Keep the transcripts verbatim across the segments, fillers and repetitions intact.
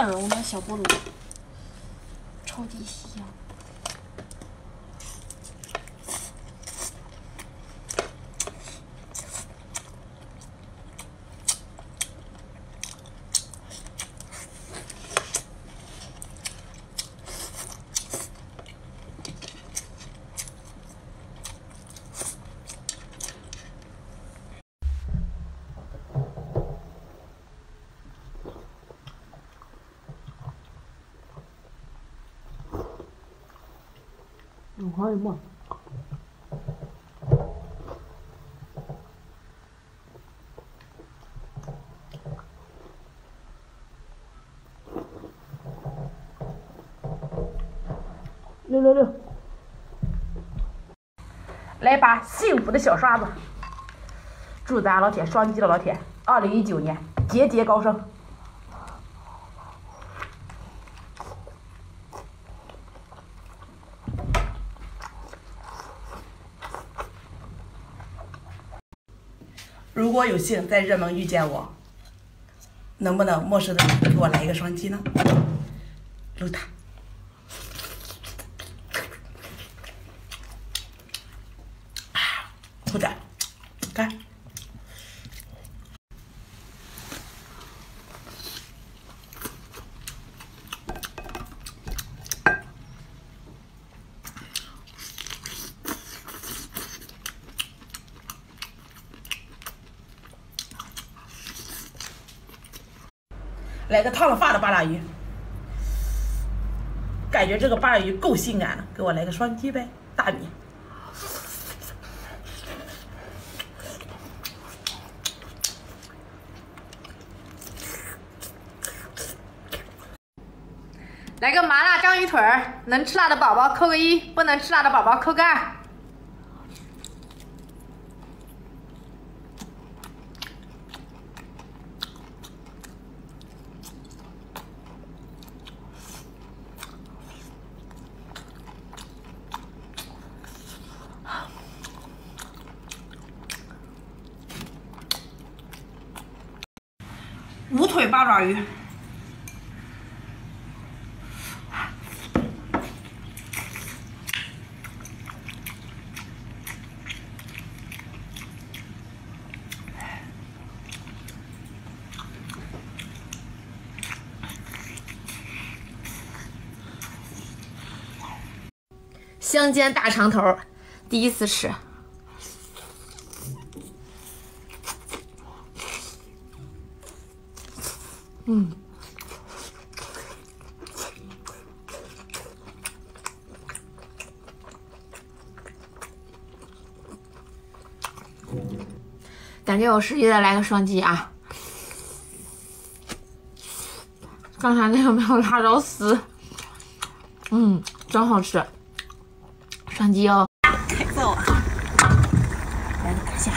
蓉的小菠萝，超级香。 有还有吗？六六六！ 来把幸福的小刷子，祝咱老铁双击的老铁，二零一九年节节高升。如果有幸在热门遇见我，能不能陌生的你给我来一个双击呢？露塔。好的，看。来个烫了发的八爪鱼，感觉这个八爪鱼够性感了，给我来个双击呗，大米。 来个麻辣章鱼腿儿，能吃辣的宝宝扣个一，不能吃辣的宝宝扣个二。 无腿八爪鱼。 香煎大肠头，第一次吃。嗯，感觉我实际再来个双击啊！刚才那个没有辣着丝，嗯，真好吃。双击哦， 开灶啊！来个大虾。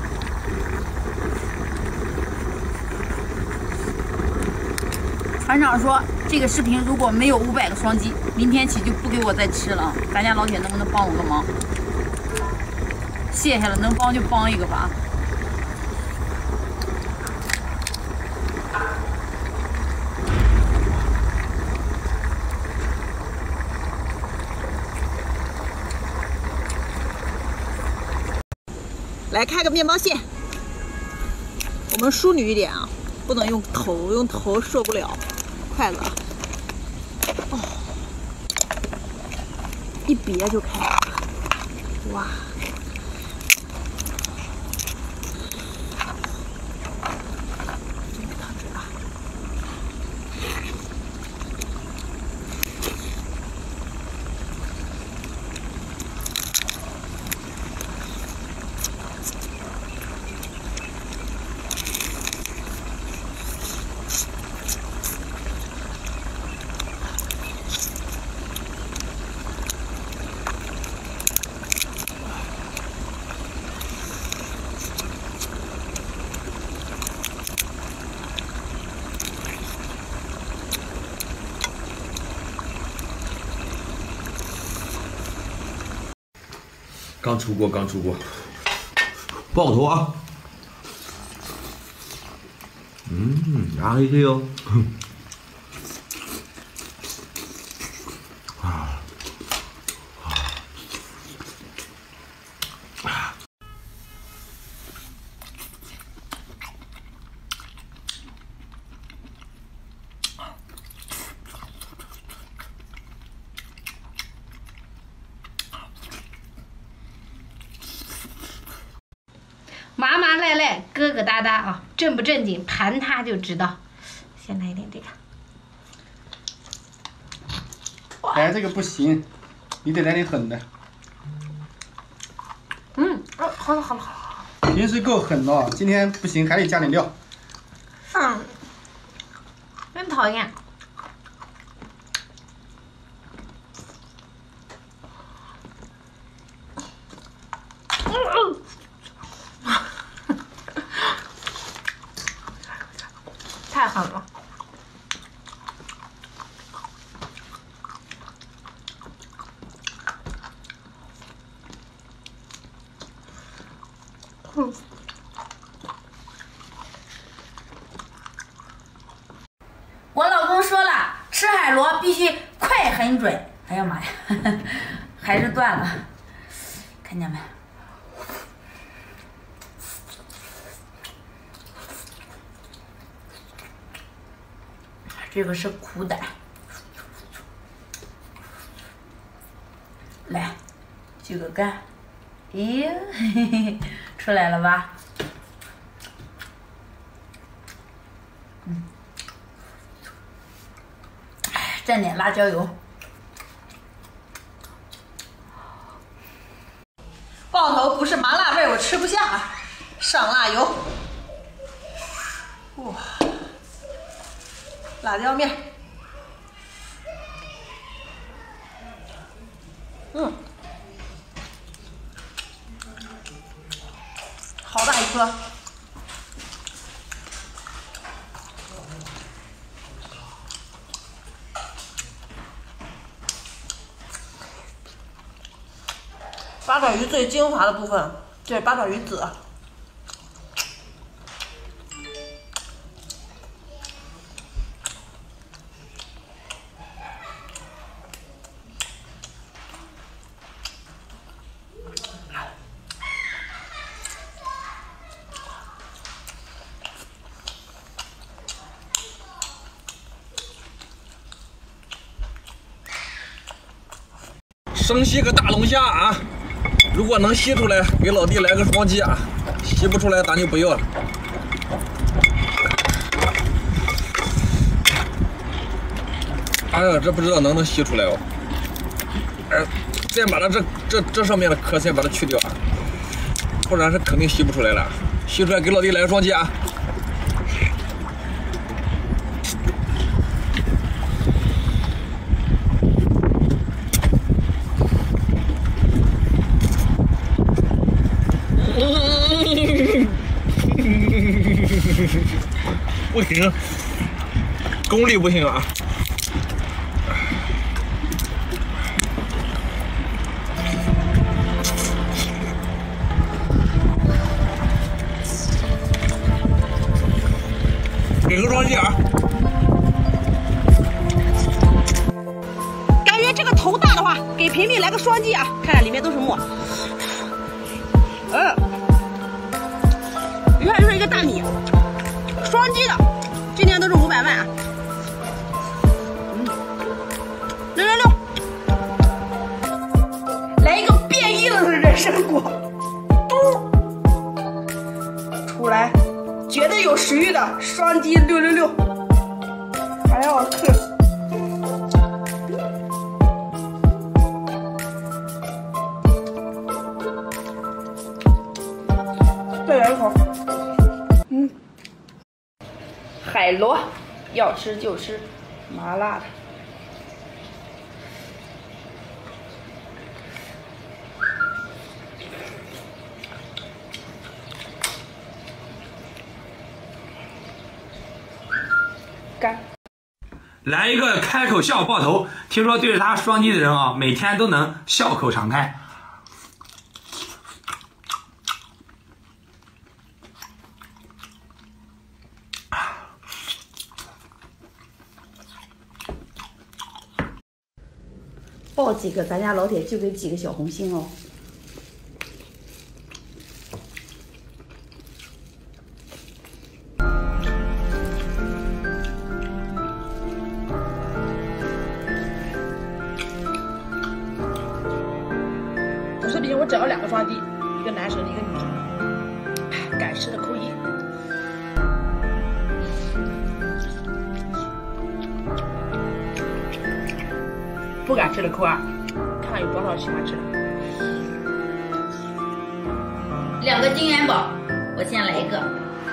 船长说，这个视频如果没有五百个双击，明天起就不给我再吃了。咱家老铁能不能帮我个忙？谢谢了，能帮就帮一个吧。来开个面包线，我们淑女一点啊，不能用头，用头受不了。筷子，哦，一别就开了，哇！这个汤汁啊， 刚出锅，刚出锅，爆头啊！嗯，牙黑黑哦。 菜疙疙瘩瘩啊，正不正经盘它就知道。先来一点这个。 来这个不行，你得来点狠的。 嗯，哦，好了好了好了。 平时够狠了，今天不行，还得加点料。 嗯，真讨厌。太狠了。嗯。 我老公说了，吃海螺必须快很准。哎呀妈呀，呵呵还是断了，看见没？这个是苦胆，来，举个干，咦，嘿嘿，出来了吧？嗯，蘸点辣椒油。 爆头不是麻辣味，我吃不下，上辣油。哇！辣椒面，嗯，好大一颗。八爪鱼最精华的部分，这是八爪鱼籽。 生吸个大龙虾啊！如果能吸出来，给老弟来个双击啊！吸不出来，咱就不要了。哎呀，这不知道能不能吸出来哦。哎，先把它这这这上面的壳先把它去掉啊，不然是肯定吸不出来了。吸出来，给老弟来个双击啊！不行，功力不行啊！给个双击啊！ 感觉这个头大的话，给平平来个双击啊！看看里面都是沫。嗯，一看就是一个大米。双击的，今年都是五百万啊！嗯，六六六，来一个变异了的人参果，嘟，出来，绝对有食欲的双击六六六，还要嗑。再来一口，嗯。海螺，要吃就吃，麻辣的。干。 来一个开口笑爆头，听说对着他双击的人啊，每天都能笑口常开。 爆几个，咱家老铁就给几个小红心哦。 短视频我只要两个双击，一个男生，一个女生。敢吃的扣一。 不敢吃的扣二，看看有多少喜欢吃的。 两个金元宝，我先来一个。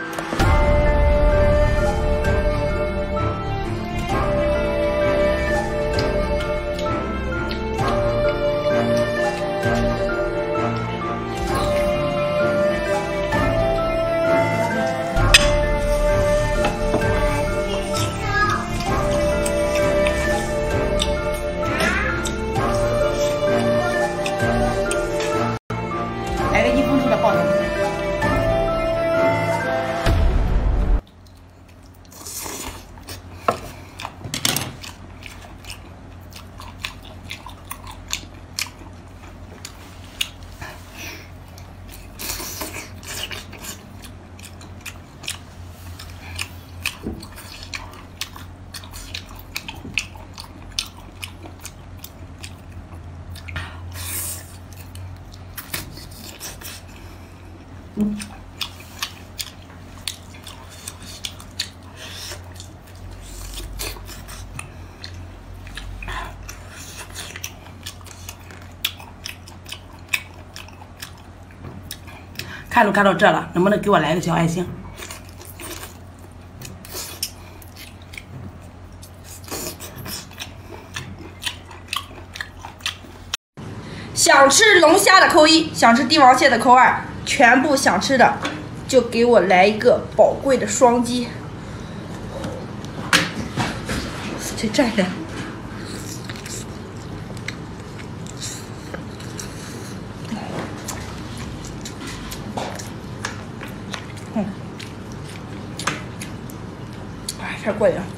来个一分钟的爆头。看都看到这了，能不能给我来个小爱心？ 想吃龙虾的扣一，想吃帝王蟹的扣二，全部想吃的就给我来一个宝贵的双击。去站着。嗯，哎，太过瘾了。